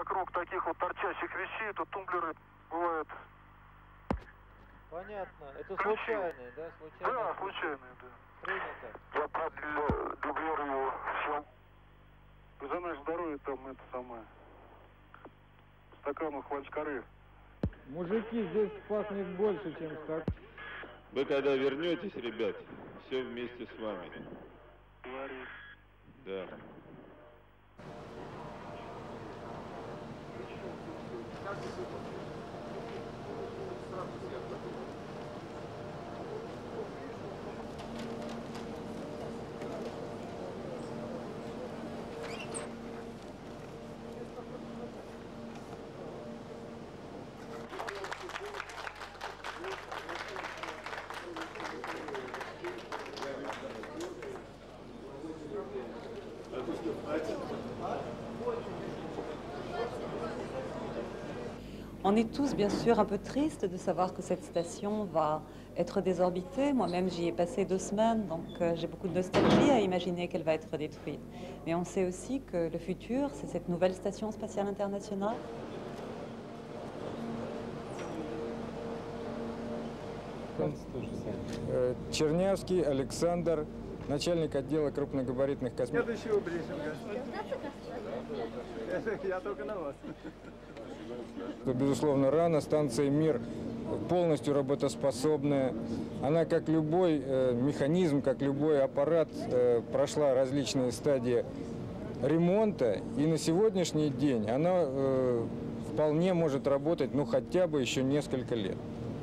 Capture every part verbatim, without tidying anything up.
вокруг таких вот торчащих вещей, то тумблеры бывают... Понятно. Это Ключи. случайные, да? Случайные. Да, случайные, да. Принято. Я продлил дублер его все. За наше здоровье там это самое. Стаканов хванчкары. Мужики, здесь пахнет больше, чем стак. Вы когда вернетесь, ребят, все вместе с вами. Говорит. Да. On est tous bien sûr un peu tristes de savoir que cette station va être désorbitée. Moi-même j'y ai passé deux semaines, donc euh, j'ai beaucoup de nostalgie à imaginer qu'elle va être détruite. Mais on sait aussi que le futur, c'est cette nouvelle station spatiale internationale. Чернявский Александр, начальник отдела крупногабаритных космических... Следующего брифинга. Я только на вас. Безусловно, рано. Станция «Мир» полностью работоспособная. Она, как любой э, механизм, как любой аппарат, э, прошла различные стадии ремонта. И на сегодняшний день она э, вполне может работать, ну, хотя бы еще несколько лет.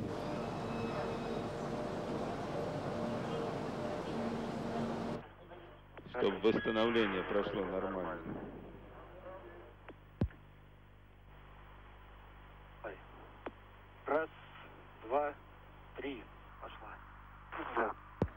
Чтобы восстановление прошло нормально. Раз, два, три. Пошла. Да.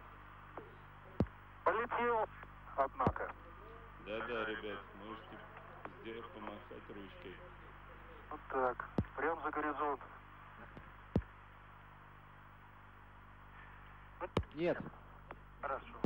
Полетел, однако. Да-да, ребят, можете сделать, помахать ручкой. Вот так. Прям за горизонт. Нет. Хорошо.